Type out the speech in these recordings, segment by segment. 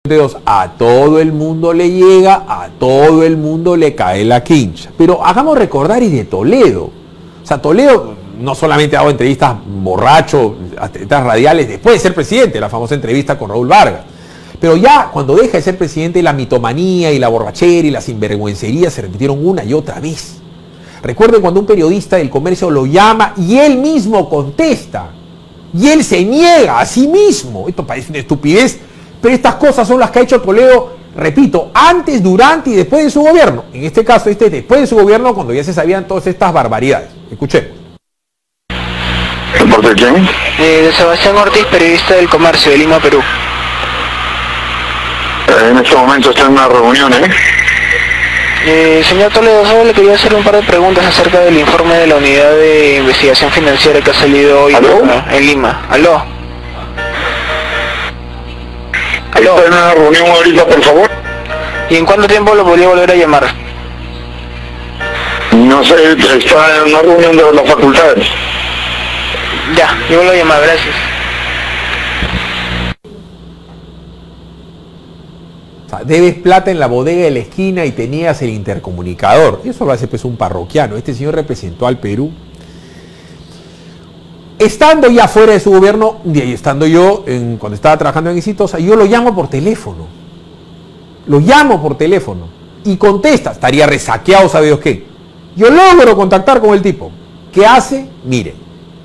A todo el mundo le llega, a todo el mundo le cae la quincha. Pero hagamos recordar y de Toledo. O sea, Toledo no solamente ha dado entrevistas borracho, entrevistas radiales después de ser presidente, la famosa entrevista con Raúl Vargas. Pero ya cuando deja de ser presidente, la mitomanía y la borrachera y la sinvergüencería se repitieron una y otra vez. Recuerden cuando un periodista del Comercio lo llama y él mismo contesta. Y él se niega a sí mismo. Esto parece una estupidez. Pero estas cosas son las que ha hecho Toledo, repito, antes, durante y después de su gobierno. En este caso, después de su gobierno, cuando ya se sabían todas estas barbaridades. Escuchemos. ¿De parte de quién? De Sebastián Ortiz, periodista del Comercio de Lima, Perú. En este momento está en una reunión, Señor Toledo, solo le quería hacer un par de preguntas acerca del informe de la Unidad de Investigación Financiera que ha salido hoy en Lima. ¿Aló? Está en una reunión ahorita, por favor. ¿Y en cuánto tiempo lo podría volver a llamar? No sé, está en una reunión de las facultades. Ya, yo vuelvo a llamar, gracias. O sea, debes plata en la bodega de la esquina y tenías el intercomunicador. Eso lo hace pues un parroquiano. Este señor representó al Perú. Estando ya fuera de su gobierno, y estando yo, cuando estaba trabajando en Exitosa, yo lo llamo por teléfono. Lo llmo por teléfono. Y contesta, estaría resaqueado, ¿sabe Dios qué? Yo logro contactar con el tipo. ¿Qué hace? Mire.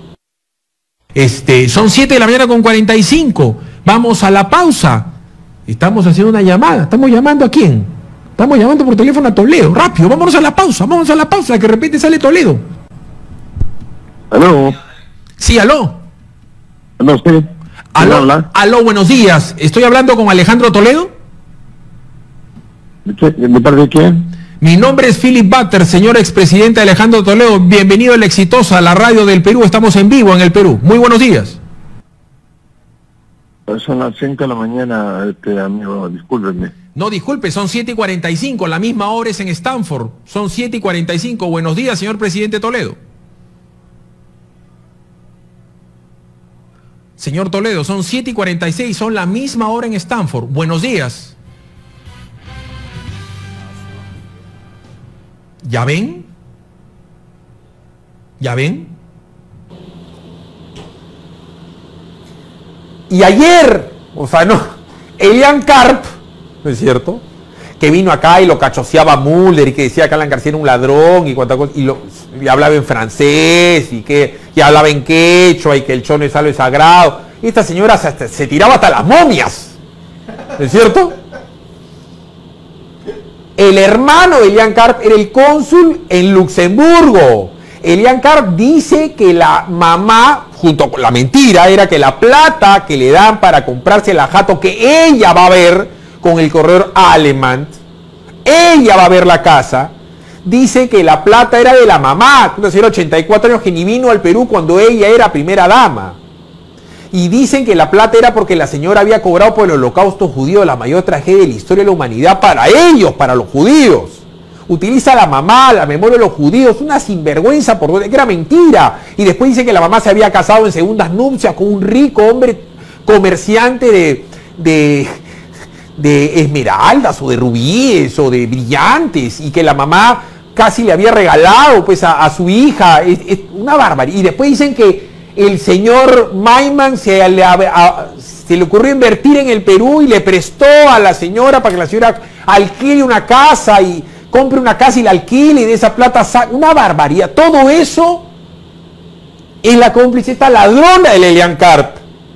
Son 7 de la mañana con 45. Vamos a la pausa. Estamos haciendo una llamada. ¿Estamos llamando a quién? Estamos llamando por teléfono a Toledo. Rápido, vámonos a la pausa. Vamos a la pausa, que de repente sale Toledo. ¿Aló? Sí, aló. No sé. Aló, buenos días. Estoy hablando con Alejandro Toledo. ¿De parte de quién? Mi nombre es Philip Butter, señor expresidente Alejandro Toledo. Bienvenido a La Exitosa, la radio del Perú. Estamos en vivo en el Perú. Muy buenos días. Son las 5 de la mañana, amigo, discúlpenme. No, disculpe, son 7:45. La misma hora es en Stanford. Son 7:45. Buenos días, señor presidente Toledo. Señor Toledo, son 7:46, son la misma hora en Stanford. Buenos días. ¿Ya ven? ¿Ya ven? Y ayer, o sea, no, Elian Karp, ¿no es cierto? Que vino acá y lo cachoseaba a Mulder y que decía que Alan García era un ladrón y cuánta cosa, y hablaba en francés y hablaba en quechua y que el chono es algo sagrado. Y esta señora se tiraba hasta las momias, ¿no es cierto? El hermano de Elian Karp era el cónsul en Luxemburgo. Elian Karp dice que la mamá, junto con la mentira, era que la plata que le dan para comprarse la jato que ella va a ver con el corredor Alemán, ella va a ver la casa, dice que la plata era de la mamá, una señora de 84 años que ni vino al Perú cuando ella era primera dama. Y dicen que la plata era porque la señora había cobrado por el holocausto judío, la mayor tragedia de la historia de la humanidad para ellos, para los judíos. Utiliza a la mamá, la memoria de los judíos, una sinvergüenza por donde, que era mentira. Y después dice que la mamá se había casado en segundas nupcias con un rico hombre comerciante de esmeraldas o de rubíes o de brillantes, y que la mamá casi le había regalado pues a su hija. Es una barbaridad. Y después dicen que el señor Maiman se le ocurrió invertir en el Perú y le prestó a la señora para que la señora alquile una casa y compre una casa y la alquile y de esa plata una barbaridad. Todo eso es la cómplice, esta ladrona de Elian Karp.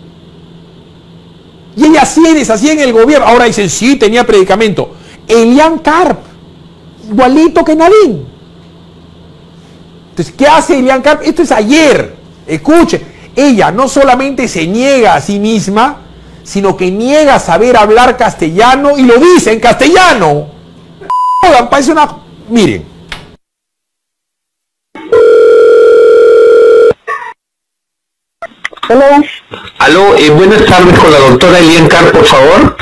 Y ella sí deshacía en el gobierno. Ahora dicen, sí, tenía predicamento. Elian Karp, igualito que Nadine. Entonces, ¿qué hace Elian Karp? Esto es ayer. Escuche, ella no solamente se niega a sí misma, sino que niega saber hablar castellano y lo dice en castellano. Parece una... Miren. Aló, buenas tardes, con la doctora Elian Karp, por favor.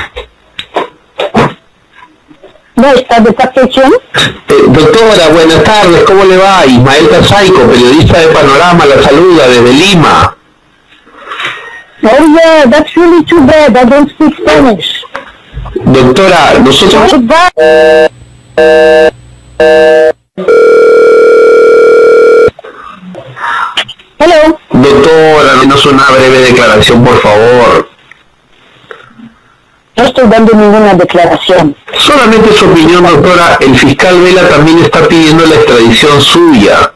Buenas tardes, doctora, buenas tardes, ¿cómo le va? Ismael Casaico, periodista de Panorama, la saluda desde Lima. Oh yeah, that's really too bad. I don't speak Spanish. Doctora, nosotros... Hello. Doctora, denos una breve declaración, por favor. No estoy dando ninguna declaración. Solamente su opinión, doctora. El fiscal Vela también está pidiendo la extradición suya.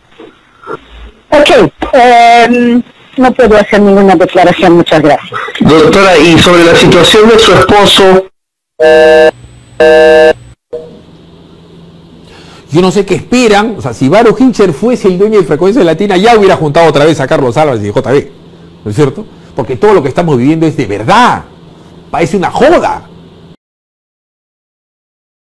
Ok, no puedo hacer ninguna declaración, muchas gracias. Doctora, y sobre la situación de su esposo... Yo no sé qué esperan, o sea, si Varo Hincher fuese el dueño de Frecuencia Latina, ya hubiera juntado otra vez a Carlos Álvarez y JB, ¿no es cierto? Porque todo lo que estamos viviendo es de verdad, parece una joda.